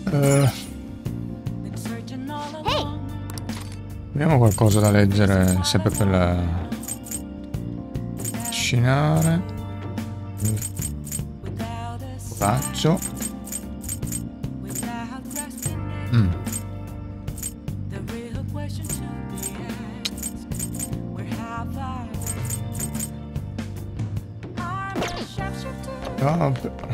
Abbiamo qualcosa da leggere sempre per scinare. Faccio. No,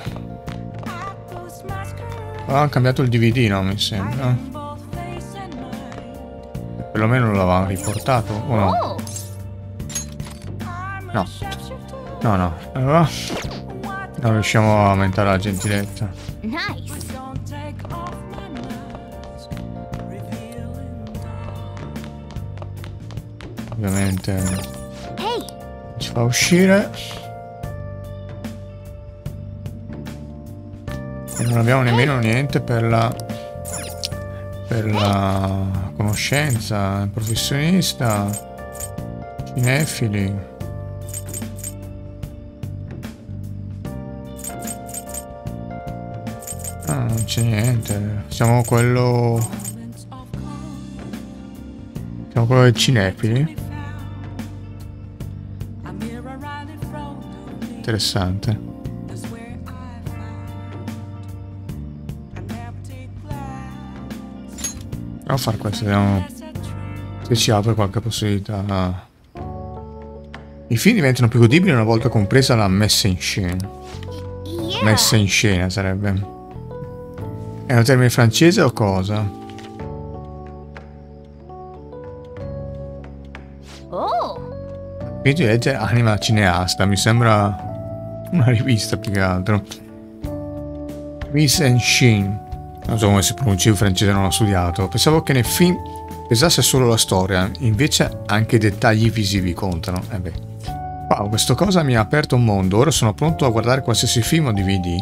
hanno cambiato il DVD, no, mi sembra. Perlomeno lo avevano riportato, o no? No. No, no. Allora, non riusciamo a aumentare la gentilezza. Ovviamente ci fa uscire. E non abbiamo nemmeno niente per la conoscenza professionista, cinefili. Ah, non c'è niente. Siamo quello dei cinefili. Interessante. Proviamo a fare questo, vediamo se ci apre qualche possibilità. I film diventano più godibili una volta compresa la messa in scena. Messa in scena sarebbe. È un termine francese o cosa? Quindi legge Anima Cineasta, mi sembra una rivista più che altro. Mise en scène. Non so come si pronuncia in francese, non l'ho studiato. Pensavo che nel film pesasse solo la storia, invece anche i dettagli visivi contano. Beh. Wow, questa cosa mi ha aperto un mondo. Ora sono pronto a guardare qualsiasi film o DVD.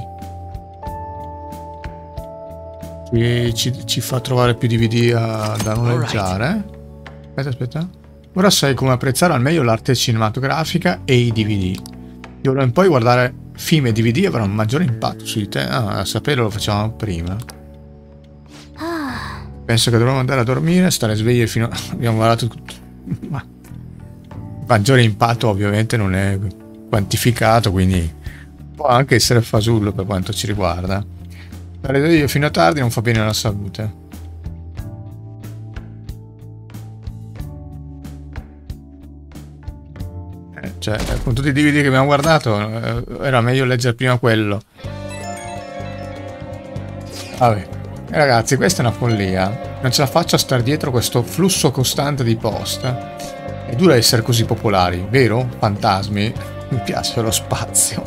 Ci fa trovare più DVD da noleggiare. Aspetta. Ora sai come apprezzare al meglio l'arte cinematografica e i DVD. Di ora in poi guardare film e DVD avrà un maggiore impatto su di te. Ah, a saperlo lo facevamo prima. Penso che dovremmo andare a dormire, stare svegli fino a... Abbiamo guardato tutto. Ma... maggiore impatto ovviamente non è quantificato, quindi può anche essere fasullo per quanto ci riguarda. Stare svegli fino a tardi non fa bene alla salute. Cioè, con tutti i DVD che abbiamo guardato, era meglio leggere prima quello. Vabbè. Ragazzi, questa è una follia. Non ce la faccio a stare dietro questo flusso costante di post. È dura essere così popolari, vero? Fantasmi. Mi piace lo spazio.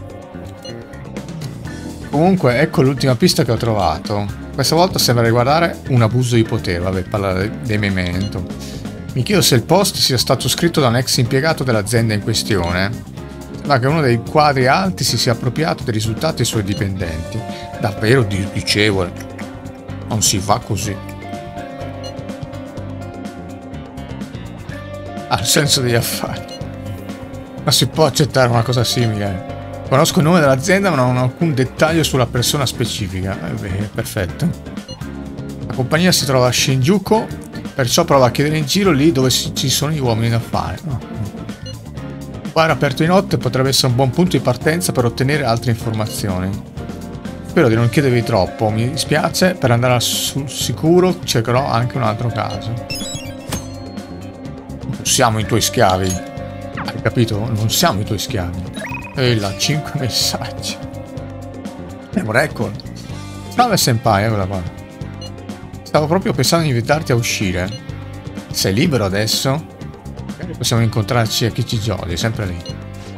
Comunque, ecco l'ultima pista che ho trovato. Questa volta sembra riguardare un abuso di potere. Vabbè, parla dei Memento. Mi chiedo se il post sia stato scritto da un ex impiegato dell'azienda in questione. Sembra che uno dei quadri alti si sia appropriato dei risultati dei suoi dipendenti. Davvero disdicevole. Non si fa così. Ha il senso degli affari. Ma si può accettare una cosa simile? Conosco il nome dell'azienda ma non ho alcun dettaglio sulla persona specifica. Beh, perfetto. La compagnia si trova a Shinjuku, perciò prova a chiedere in giro lì dove ci sono gli uomini d'affari. Un bar aperto di notte potrebbe essere un buon punto di partenza per ottenere altre informazioni. Spero di non chiedervi troppo, mi dispiace, per andare sul sicuro cercherò anche un altro caso. Non siamo i tuoi schiavi. Hai capito? Non siamo i tuoi schiavi. E là, 5 messaggi. È un record. Salve senpai, eccola qua. Stavo proprio pensando di invitarti a uscire. Sei libero adesso? Magari possiamo incontrarci a Kichijodi, sempre lì.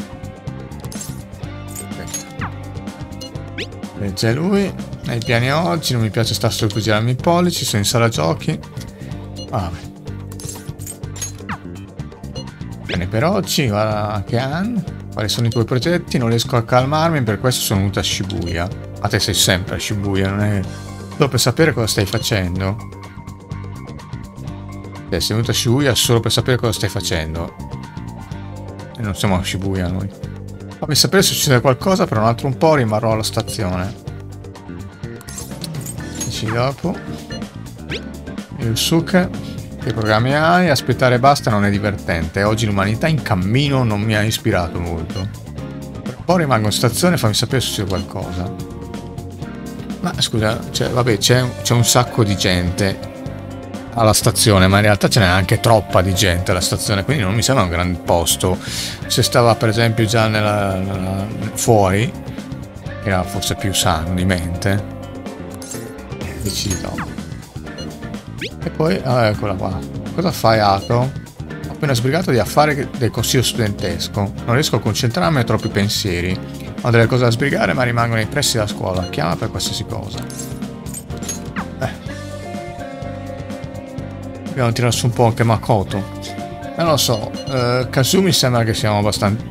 Legge lui. Nei piani oggi, non mi piace stare solo a girarmi i pollici, sono in sala giochi. Vabbè. Bene per oggi, guarda che Ann. Quali sono i tuoi progetti? Non riesco a calmarmi, per questo sono venuta a Shibuya. Ma te sei sempre a Shibuya, non è... Solo per sapere cosa stai facendo. Sei venuta a Shibuya solo per sapere cosa stai facendo. E non siamo a Shibuya noi. Fammi sapere se succede qualcosa, per un altro un po' rimarrò alla stazione. dici dopo? Yusuke, che programmi hai? Aspettare basta non è divertente. Oggi l'umanità in cammino non mi ha ispirato molto. Per un po' rimango in stazione, fammi sapere se c'è qualcosa. Ma scusa, cioè, vabbè, c'è un sacco di gente alla stazione, ma in realtà ce n'è anche troppa di gente alla stazione, quindi non mi sembra un gran posto. Se stava per esempio già fuori, era forse più sano di mente. Decido. E poi, eccola qua. Cosa fai, Ato? Ho appena sbrigato di affari del consiglio studentesco. Non riesco a concentrarmi, ho troppi pensieri. Ho delle cose da sbrigare, ma rimango nei pressi della scuola. Chiama per qualsiasi cosa. Dobbiamo tirare su un po' anche Makoto. Non lo so. Kazumi sembra che siamo abbastanza...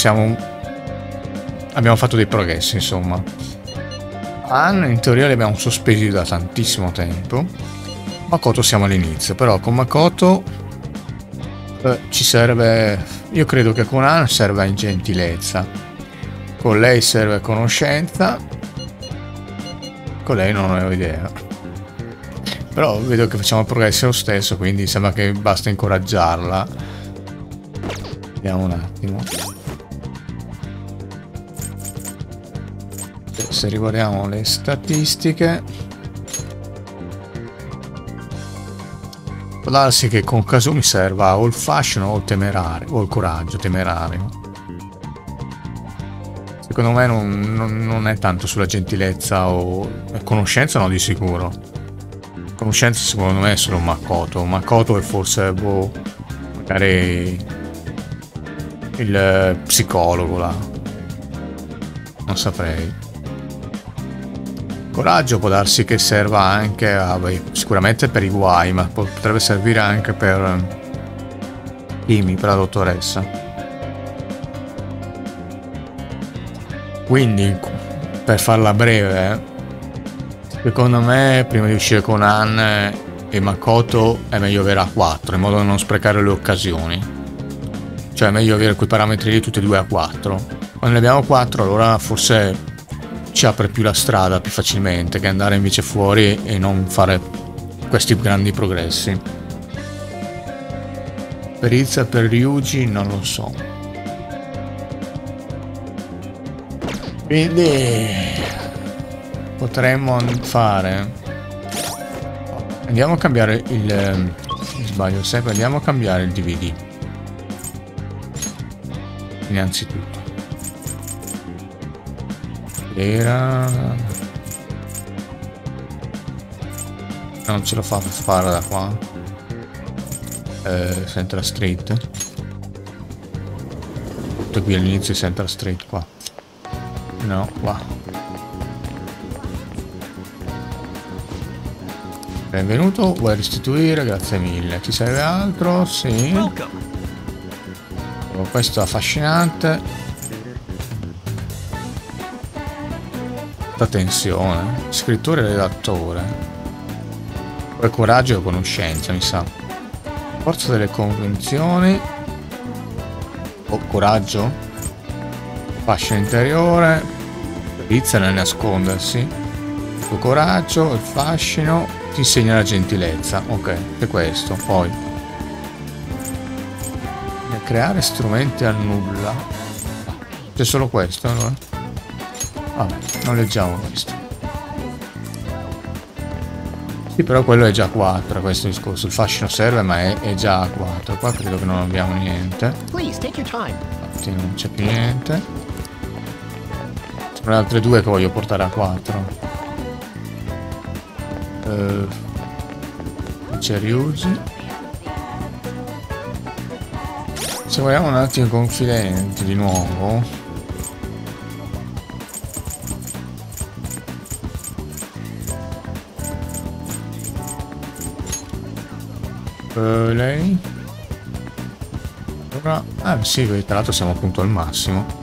Abbiamo fatto dei progressi, insomma. An, in teoria li abbiamo sospesi da tantissimo tempo. Makoto siamo all'inizio, però con Makoto ci serve... Io credo che con An serve gentilezza. Con lei serve conoscenza. Con lei non ho idea. Però vedo che facciamo progressi lo stesso, quindi sembra che basta incoraggiarla. Vediamo un attimo. Se riguardiamo le statistiche, può darsi che con Kazumi serva o il fashion o il temerario, o il coraggio temerario. Secondo me non è tanto sulla gentilezza o conoscenza, no, di sicuro. Conoscenza secondo me è solo Makoto. Makoto è forse magari il psicologo là. Non saprei. Coraggio può darsi che serva anche sicuramente per i guai, ma potrebbe servire anche per Kimi, per la dottoressa. Quindi, per farla breve, secondo me prima di uscire con An e Makoto è meglio avere A4 in modo da non sprecare le occasioni. Cioè è meglio avere quei parametri lì tutti e due A4. Quando ne abbiamo 4 allora forse ci apre più la strada più facilmente che andare invece fuori e non fare questi grandi progressi. Perizia per Ryuji non lo so. Quindi potremmo fare, andiamo a cambiare il sbaglio sempre, andiamo a cambiare il DVD innanzitutto. Era non ce lo fa fare da qua. Central Street, tutto qui all'inizio di Central Street qua, no, qua. Benvenuto, vuoi restituire? Grazie mille. Ti serve altro? Sì. Questo è affascinante. La tensione. Scrittore e redattore. Poi coraggio e conoscenza, mi sa. Forza delle convenzioni. Oh, coraggio. Fascia interiore. Perizia nel nascondersi. Il coraggio, il fascino. Ti insegna la gentilezza, ok, è questo. Poi creare strumenti al nulla, c'è solo questo allora. Vabbè, non leggiamo questo. Sì, però quello è già 4, questo discorso. Il fascino serve, ma è già 4. Qua credo che non abbiamo niente. Infatti non c'è più niente. Sono le altre due che voglio portare a 4. C'è Ryuji. Se vogliamo un attimo confidenti di nuovo, lei ora sì, tra l'altro siamo appunto al massimo.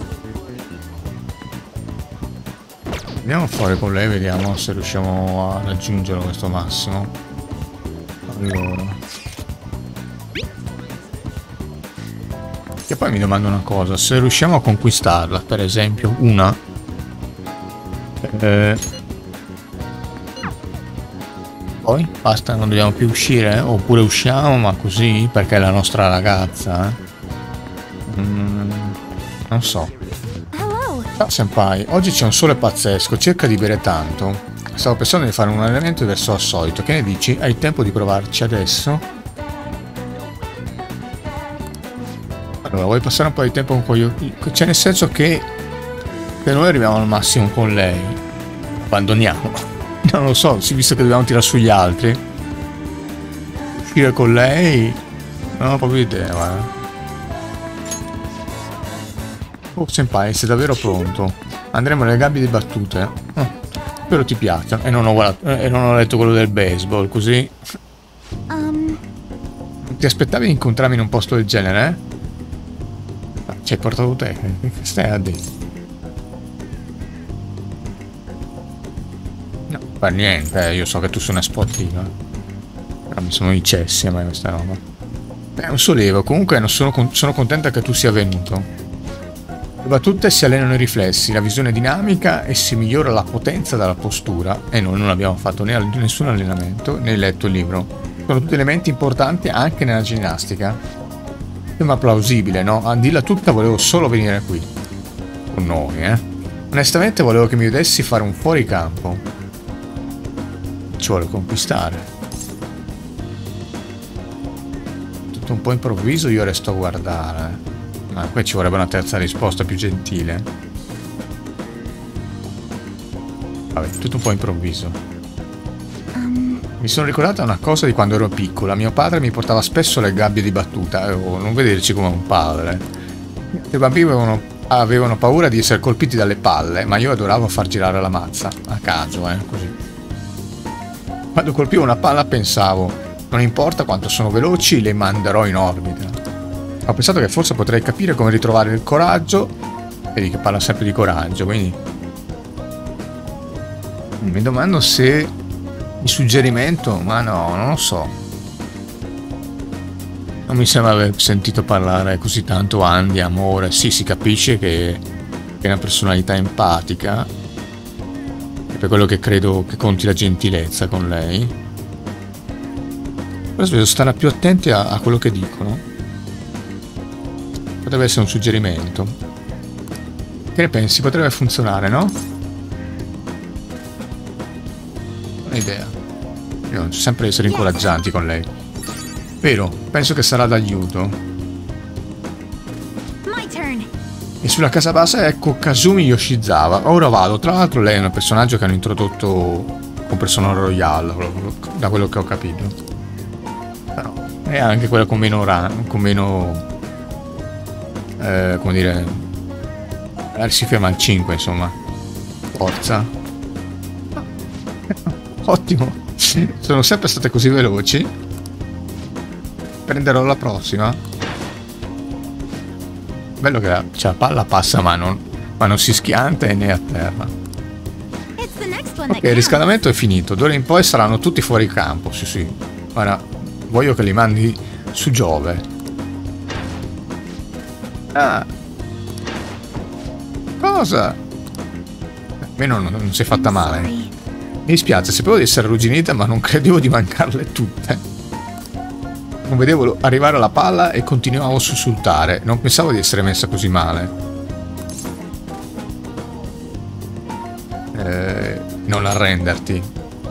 Andiamo fuori con lei, vediamo se riusciamo a raggiungere questo massimo. Allora, e poi mi domando una cosa, se riusciamo a conquistarla, per esempio una Poi basta, non dobbiamo più uscire, oppure usciamo, ma così perché è la nostra ragazza, non so. Ciao senpai, oggi c'è un sole pazzesco, cerca di bere tanto. Stavo pensando di fare un allenamento diverso dal solito, che ne dici? Hai tempo di provarci adesso? Allora, vuoi passare un po' di tempo con io? Cioè nel senso che noi arriviamo al massimo con lei. Abbandoniamo. Non lo so, visto che dobbiamo tirare sugli altri. Uscire con lei. Non ho proprio idea, guarda. Oh, senpai, sei davvero pronto? Andremo alle gabbie di battute. Spero ti piaccia. E non ho letto quello del baseball, così. Ti aspettavi di incontrarmi in un posto del genere, eh? Ci hai portato te. Che stai a dire? No, per niente, io so che tu sei una sportiva. Però mi sono i cessi a me questa roba. È un sollievo, comunque sono contenta che tu sia venuto. Le battute si allenano i riflessi, la visione dinamica e si migliora la potenza della postura. E noi non abbiamo fatto nessun allenamento né letto il libro. Sono tutti elementi importanti anche nella ginnastica. Sembra plausibile, no? A dirla tutta volevo solo venire qui. Con noi, eh? Onestamente volevo che mi vedessi fare un fuoricampo. Ci vuole conquistare. Tutto un po' improvviso, io resto a guardare. Ma qui ci vorrebbe una terza risposta più gentile. Vabbè, tutto un po' improvviso. Mi sono ricordata una cosa di quando ero piccola. Mio padre mi portava spesso alle gabbie di battuta. Non vederci come un padre. I bambini avevano paura di essere colpiti dalle palle, ma io adoravo far girare la mazza. A caso, così. Quando colpivo una palla pensavo, non importa quanto sono veloci, le manderò in orbita. Ho pensato che forse potrei capire come ritrovare il coraggio. Vedi che parla sempre di coraggio, quindi mi domando se il suggerimento, ma no, non lo so. Non mi sembra aver sentito parlare così tanto di amore. Sì, si capisce che è una personalità empatica. E per quello che credo che conti la gentilezza con lei. Però bisogna stare più attenti a quello che dicono. Potrebbe essere un suggerimento. Che ne pensi? Potrebbe funzionare, no? Un'idea. Bisogna sempre essere incoraggianti con lei. Vero, penso che sarà d'aiuto. E sulla casa base ecco Kazumi Yoshizawa. Ora vado. Tra l'altro lei è un personaggio che hanno introdotto con Persona Royale, da quello che ho capito. Però è anche quella con meno come dire, si ferma al 5, insomma. Forza. Ottimo. Sono sempre state così veloci. Prenderò la prossima. Bello che la palla passa ma non si schianta e né a terra. Ok, il riscaldamento è finito. D'ora in poi saranno tutti fuori campo. Sì. Ora voglio che li mandi su Giove. Ah. Cosa? Almeno non si è fatta male. Mi dispiace, sapevo di essere arrugginita, ma non credevo di mancarle tutte. Non vedevo arrivare la palla e continuavo a sussultare. Non pensavo di essere messa così male. Non arrenderti.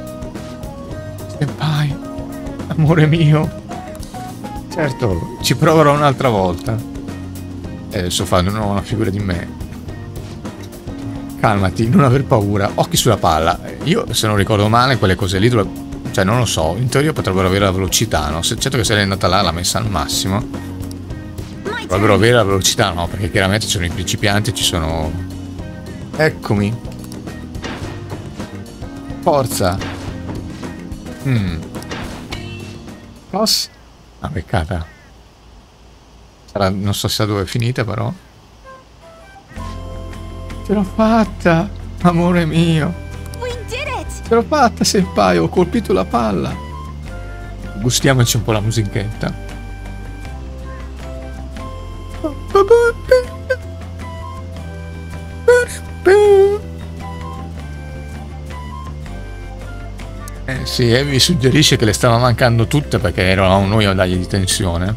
Senpai, amore mio. Certo, ci proverò un'altra volta. Adesso fanno una figura di me. Calmati, non aver paura. Occhi sulla palla. Io, se non ricordo male, quelle cose lì cioè non lo so, in teoria potrebbero avere la velocità, no? Certo che se lei è andata là l'ha messa al massimo. Potrebbero avere la velocità, no? Perché chiaramente ci sono i principianti, ci sono... Eccomi. Forza. Cosa? Ah, beccata. Non so se da dove è finita, però. Ce l'ho fatta, amore mio. Ce l'ho fatta, senpai, ho colpito la palla. Gustiamoci un po' la musichetta. Sì, e vi suggerisce che le stava mancando tutte perché eravamo noi a dargli di tensione.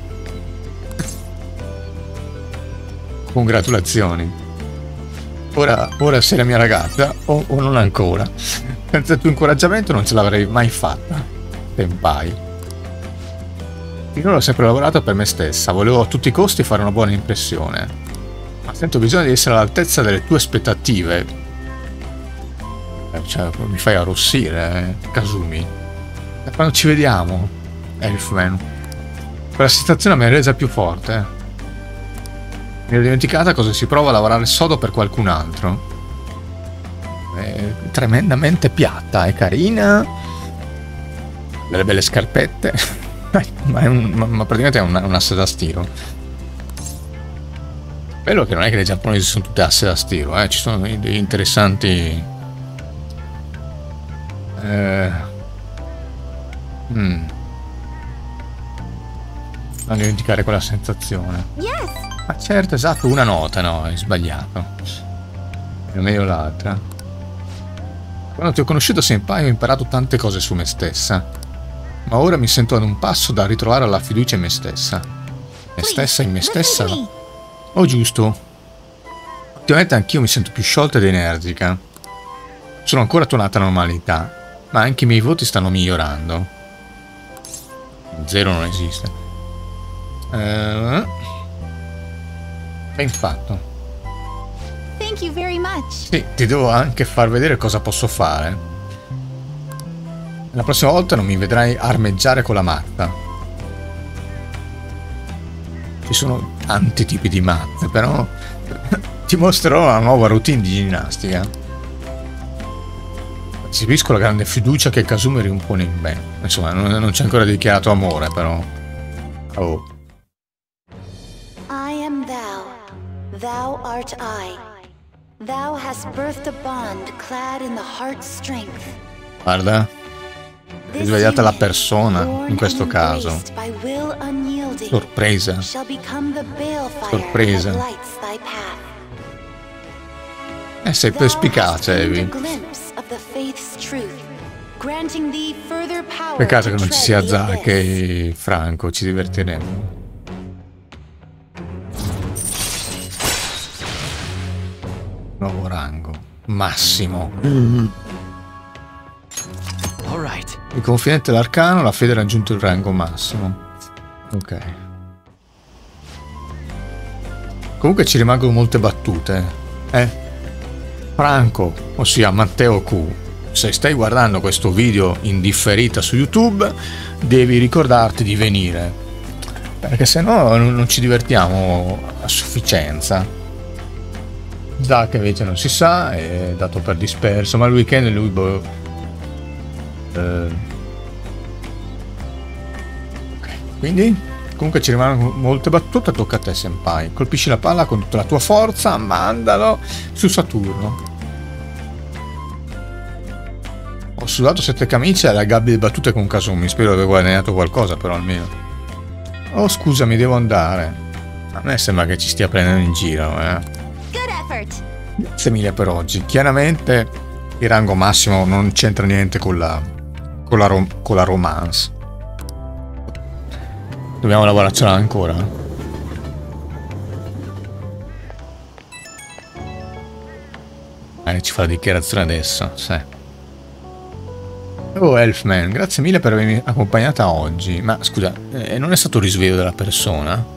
Congratulazioni. Ora sei la mia ragazza o non ancora. Senza il tuo incoraggiamento non ce l'avrei mai fatta, senpai. Finora ho sempre lavorato per me stessa, volevo a tutti i costi fare una buona impressione. Ma sento bisogno di essere all'altezza delle tue aspettative. Cioè, mi fai arrossire, Kazumi. E quando ci vediamo, Elfman. Quella sensazione mi ha resa più forte. Mi ero dimenticata cosa si prova a lavorare sodo per qualcun altro. È tremendamente piatta, è carina. Delle belle scarpette. ma praticamente è un asse da stiro. Bello che non è che le giapponesi sono tutte asse da stiro, ci sono dei interessanti. Non dimenticare quella sensazione. Ma certo, esatto, una nota, no, hai sbagliato. È meglio l'altra. Quando ti ho conosciuto, senpai, ho imparato tante cose su me stessa. Ma ora mi sento ad un passo da ritrovare la fiducia in me stessa. Me stessa in me stessa? Oh, giusto. Ultimamente anch'io mi sento più sciolta ed energica. Sono ancora tornata alla normalità, ma anche i miei voti stanno migliorando. Zero non esiste. Ben fatto. Thank you very much. Sì, ti devo anche far vedere cosa posso fare. La prossima volta non mi vedrai armeggiare con la mazza. Ci sono tanti tipi di mazze, però ti mostrerò una nuova routine di ginnastica. Percepisco la grande fiducia che Kazumi rimpone in me. Insomma, non c'è ancora dichiarato amore, però. Oh. I am thou. Thou art I. Thou hast birthed a bond clad in the heart's strength. Guarda. È svegliata la persona, in questo caso. Sorpresa. Sorpresa. Sei perspicace, Evi. Peccato che non ci sia Zack e Franco, ci divertiremo. Nuovo rango. Massimo. Il confidente dell'arcano, la fede ha raggiunto il rango massimo. Ok. Comunque ci rimangono molte battute. Franco, ossia Matteo Q, se stai guardando questo video in differita su YouTube, devi ricordarti di venire. Perché se no non ci divertiamo a sufficienza. Zack invece non si sa, è dato per disperso, ma il weekend lui quindi comunque ci rimangono molte battute. Tocca a te, senpai. Colpisci la palla con tutta la tua forza, mandalo su Saturno. Ho sudato 7 camicie alla gabbia di battute con Kazumi. Spero di aver guadagnato qualcosa, però almeno. Oh, scusami, devo andare. A me sembra che ci stia prendendo in giro, Grazie mille per oggi. Chiaramente il rango massimo non c'entra niente con la romance. Dobbiamo lavorarcela ancora. Ci fa la dichiarazione adesso, sì. Oh, Elfman, grazie mille per avermi accompagnata oggi. Ma scusa, non è stato un risveglio della persona?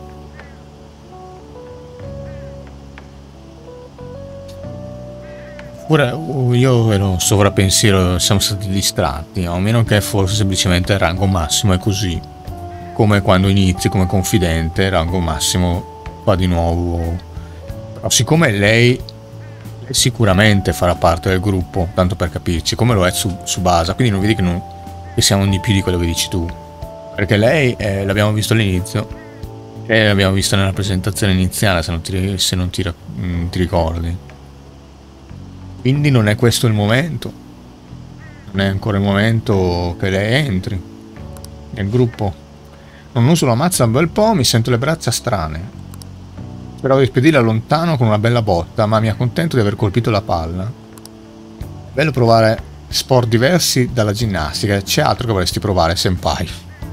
Ora io ero sovrappensiero, siamo stati distratti, a meno che fosse semplicemente il rango massimo, è così. Come quando inizi come confidente, rango massimo fa di nuovo. Però siccome lei sicuramente farà parte del gruppo, tanto per capirci, come lo è su base, quindi non vedi che siamo di più di quello che dici tu. Perché lei, l'abbiamo visto all'inizio, e l'abbiamo visto nella presentazione iniziale, se non ti ricordi. Quindi non è questo il momento. Non è ancora il momento che lei entri nel gruppo. Non uso la mazza un bel po', mi sento le braccia strane. Speravo di spedirla lontano con una bella botta, ma mi accontento di aver colpito la palla. È bello provare sport diversi dalla ginnastica. C'è altro che vorresti provare, senpai?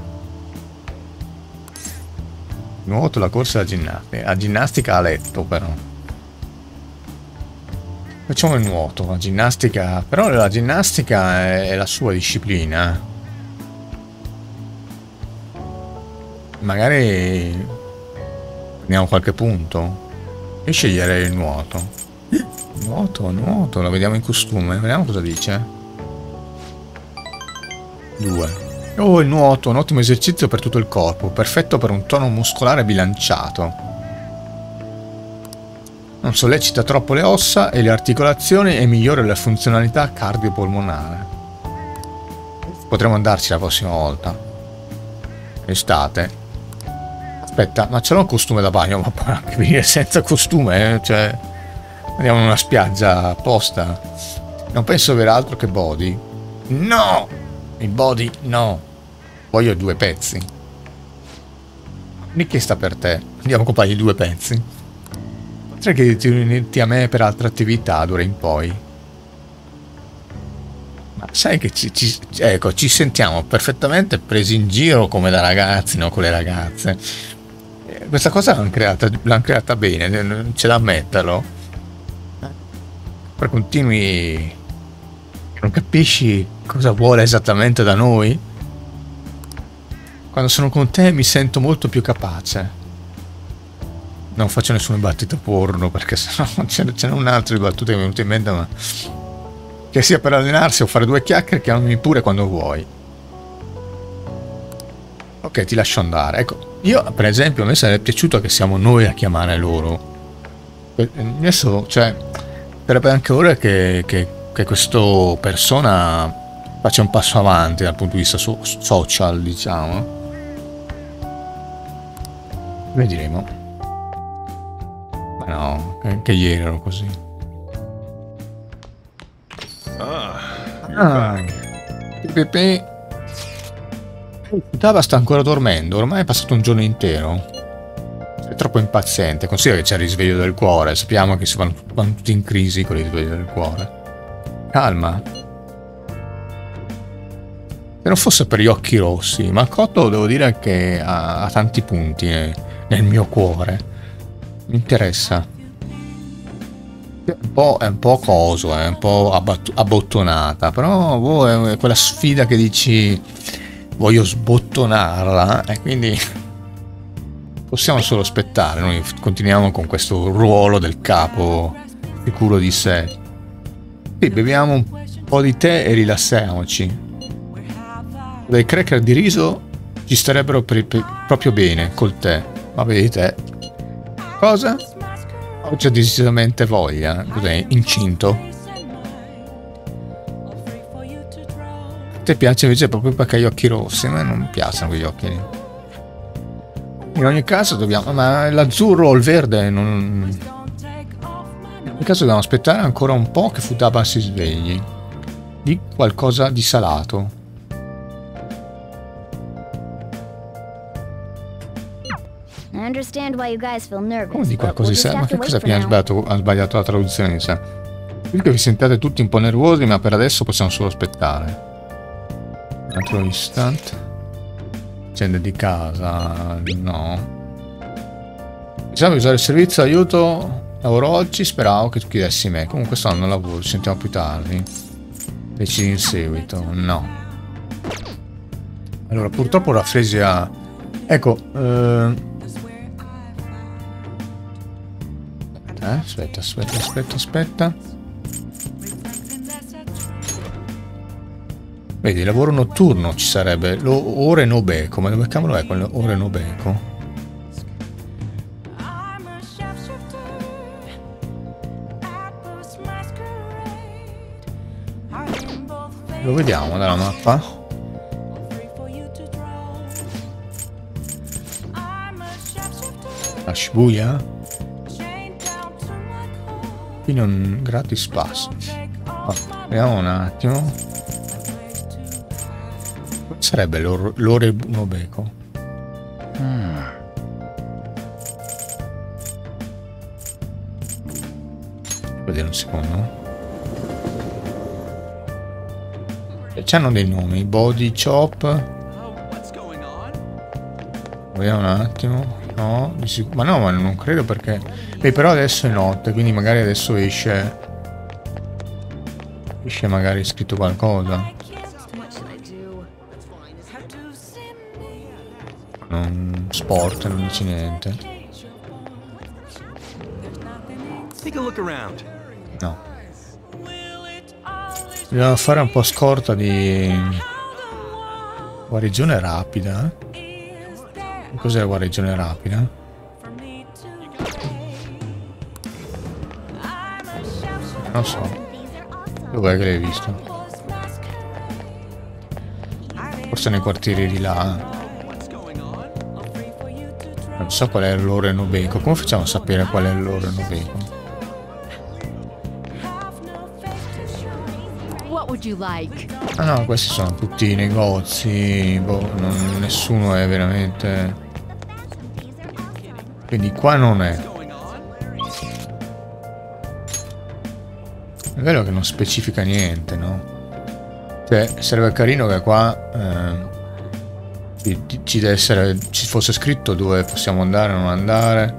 Nuoto, la corsa e la ginnastica. La ginnastica a letto, però. Facciamo il nuoto, la ginnastica... Però la ginnastica è la sua disciplina. Magari prendiamo qualche punto e scegliere il nuoto. Nuoto, lo vediamo in costume. Vediamo cosa dice. 2. Oh, il nuoto, un ottimo esercizio per tutto il corpo, perfetto per un tono muscolare bilanciato. Non sollecita troppo le ossa e le articolazioni e migliora la funzionalità cardiopolmonare. Potremmo andarci la prossima volta. Estate. Aspetta, ma c'è un costume da bagno? Ma può anche venire senza costume, Cioè, andiamo in una spiaggia apposta. Non penso avere altro che body. No! Il body, no. Voglio 2 pezzi. Nicky sta per te. Andiamo a comprargli 2 pezzi. Potrei che unirti a me per altre attività d'ora in poi. Ma sai che ecco, ci sentiamo perfettamente presi in giro come da ragazzi, no? Con le ragazze. Questa cosa l'hanno creata bene, c'è da ammetterlo. Però continui... Non capisci cosa vuole esattamente da noi? Quando sono con te mi sento molto più capace. Non faccio nessun battito porno perché sennò ce n'è un altro di battute che mi è venuto in mente, ma che sia per allenarsi o fare 2 chiacchiere, chiamami pure quando vuoi. Ok, ti lascio andare. Ecco, io per esempio a me sarebbe piaciuto che siamo noi a chiamare loro. Adesso, cioè, sarebbe anche ora che questo persona faccia un passo avanti dal punto di vista social, diciamo. Vedremo. Ma no, che ieri ero così. Pepe. Dava sta ancora dormendo, ormai è passato un giorno intero. È troppo impaziente. Considera che c'è il risveglio del cuore. Sappiamo che si vanno tutti in crisi con il risveglio del cuore. Calma. Se non fosse per gli occhi rossi, Makoto devo dire che ha tanti punti nel mio cuore. Mi interessa. È un po' coso, è un po' abbottonata, però è quella sfida che dici voglio sbottonarla e quindi possiamo solo aspettare. Noi continuiamo con questo ruolo del capo sicuro di sé. Sì, beviamo un po' di tè e rilassiamoci. Dei cracker di riso ci starebbero proprio bene col tè. Ma vedi te? Cosa? Oggi ho decisamente voglia. Cos'è? Incinto? A te piace invece proprio perché hai gli occhi rossi? A me non mi piacciono quegli occhi lì. In ogni caso dobbiamo... Ma l'azzurro o il verde non... In ogni caso dobbiamo aspettare ancora un po' che Futaba si svegli. Di qualcosa di salato. Come di qualcosa di salato? Ma che cosa appena ha sbagliato la traduzione? Dico che vi sentiate tutti un po' nervosi, ma per adesso possiamo solo aspettare. Un altro istante. Accende di casa. No. Diciamo di usare il servizio aiuto. Lavoro oggi, speravo che tu chiedessi me. Comunque sto andando al lavoro, ci sentiamo più tardi. Decidi in seguito. No. Allora, purtroppo la fresia... Ecco, aspetta. Vedi, lavoro notturno ci sarebbe. Ore Nobeko. Ma dove cavolo è quello? Ore Nobeko? Lo vediamo dalla mappa? La Shibuya? Qui non gratis pass. Vediamo un attimo. Sarebbe l'ore Nobeko. Vedere un secondo. C'hanno dei nomi, Body Chop. Vediamo un attimo. No, ma no, ma non credo perché... Beh, però adesso è notte, quindi magari adesso esce... Esce magari scritto qualcosa. Non sport, non dice niente. No. Dobbiamo fare un po' scorta di guarigione rapida. Cos'è la guarigione rapida? Non so. Dov'è che l'hai visto? Forse nei quartieri di là. Non so qual è l'oro enobeco. Come facciamo a sapere qual è l'oro enobeco? Ah no, questi sono tutti i negozi. Boh, nessuno è veramente... Quindi qua non è. È vero che non specifica niente, no? Cioè, sarebbe carino che qua ci deve essere, ci fosse scritto dove possiamo andare o non andare.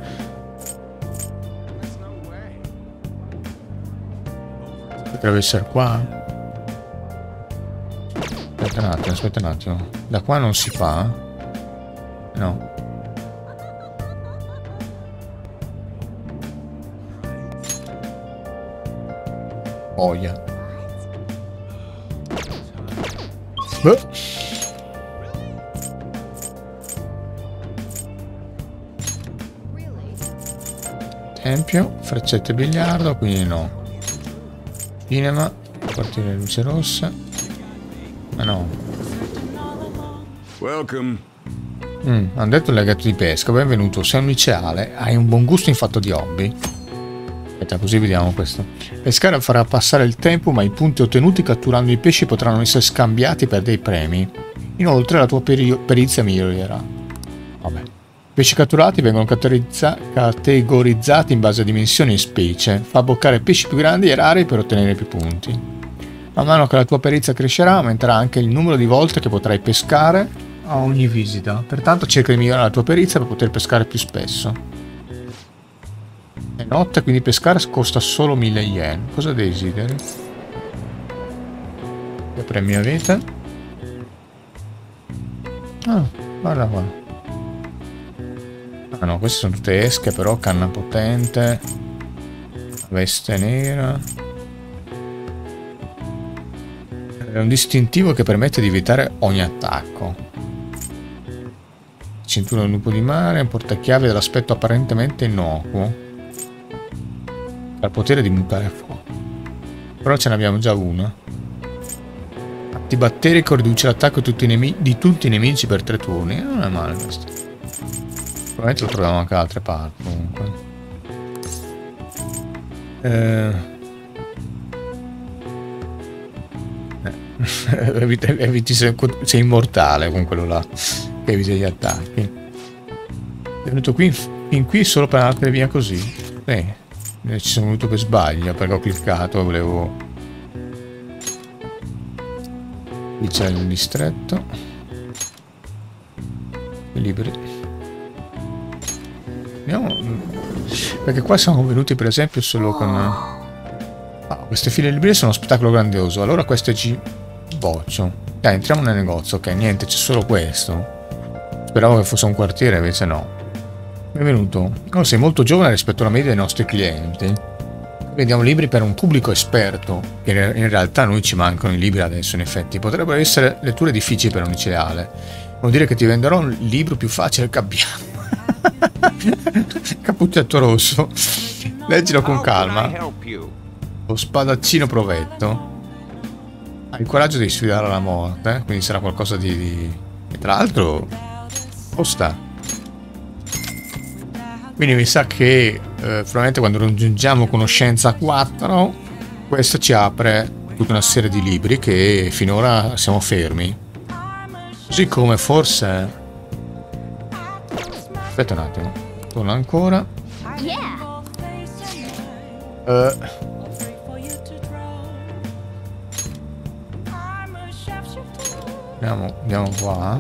Potrebbe essere qua. Aspetta un attimo. Da qua non si fa? No. Boia. Beh. Tempio, freccette biliardo, quindi no. Cinema, quartiere luce rossa. Ma no. Welcome. Hanno detto il laghetto di pesca. Benvenuto, sei un liceale. Hai un buon gusto in fatto di hobby. Aspetta, così vediamo questo. Pescare farà passare il tempo, ma i punti ottenuti catturando i pesci potranno essere scambiati per dei premi. Inoltre la tua perizia migliorerà. Vabbè. I pesci catturati vengono categorizzati in base a dimensioni e specie. Fa boccare pesci più grandi e rari per ottenere più punti. Man mano che la tua perizia crescerà, aumenterà anche il numero di volte che potrai pescare a ogni visita. Pertanto cerca di migliorare la tua perizia per poter pescare più spesso. È notte, quindi pescare costa solo 1000 yen. Cosa desideri? Che premi avete? Ah, guarda qua. Ah no, queste sono tutte esche, però canna potente. Veste nera. È un distintivo che permette di evitare ogni attacco. Cintura del lupo di mare, un portachiavi dall'aspetto apparentemente innocuo. Ha il potere di mutare fuoco. Però ce ne abbiamo già una. Antibatterico, riduce l'attacco di tutti i nemici per 3 turni. Non è male questo. Probabilmente lo troviamo anche da altre parti comunque. Sei immortale con quello là che evita gli attacchi. È venuto qui fin qui solo per andartene via così. Ci sono venuto per sbaglio perché ho cliccato e volevo... Qui c'è il distretto. I libri. Andiamo... Perché qua siamo venuti per esempio solo con... queste file librerie sono uno spettacolo grandioso. Allora queste ci boccio. Dai, entriamo nel negozio. Ok, niente, c'è solo questo. Speravo che fosse un quartiere, invece no. Benvenuto. Oh, sei molto giovane rispetto alla media dei nostri clienti. Vendiamo libri per un pubblico esperto. Che in realtà a noi ci mancano i libri adesso, in effetti. Potrebbero essere letture difficili per un liceale. Vuol dire che ti venderò un libro più facile che abbiamo. Cappuccetto rosso. Leggilo con calma. Lo spadaccino provetto. Ha il coraggio di sfidare la morte, quindi sarà qualcosa di... E tra l'altro costa. Quindi mi sa che probabilmente quando raggiungiamo conoscenza 4 questo ci apre tutta una serie di libri che finora siamo fermi. Così come forse... Aspetta un attimo. Torno ancora. Andiamo qua.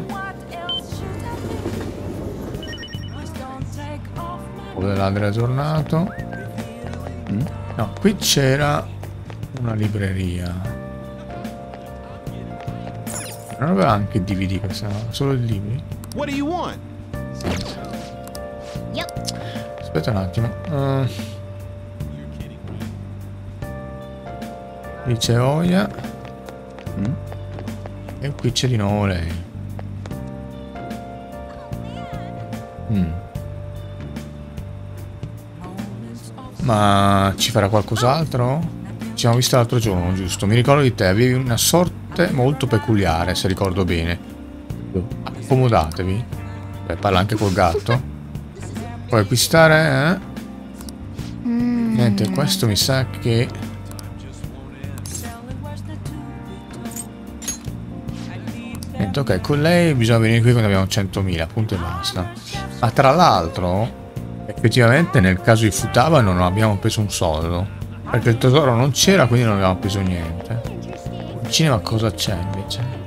Ladro è tornato. No, qui c'era una libreria. Non aveva anche DVD questa, solo i libri. Aspetta un attimo. Lì c'è Oya. E qui c'è di nuovo lei. Ma ci farà qualcos'altro? Ci siamo visti l'altro giorno, giusto? Mi ricordo di te, avevi una sorte molto peculiare, se ricordo bene. Accomodatevi. Beh, parla anche col gatto. Puoi acquistare, Niente, questo mi sa che... Niente, ok, con lei bisogna venire qui quando abbiamo 100.000, punto e basta. Ma tra l'altro... Effettivamente nel caso di Futaba non abbiamo preso un soldo, perché il tesoro non c'era, quindi non abbiamo preso niente. Il cinema cosa c'è invece?